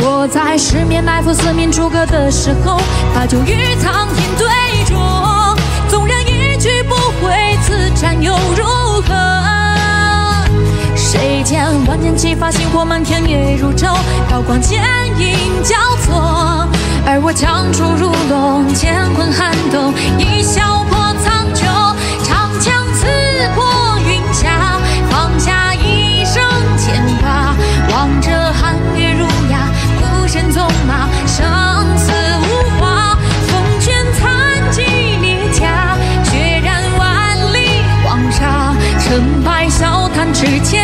我在十面埋伏，四面楚歌的时候，把酒与苍天对酌。纵然一去不回，此战又如何？谁见万箭齐发，星火满天夜如昼，刀光剑影交错。而我枪出如龙，乾坤撼动，一笑破苍穹。长枪刺破云霞，放下一生牵挂。望着寒月如牙，孤身纵马，生死无话。风卷残骑列甲，血染万里黄沙。成败笑谈之间。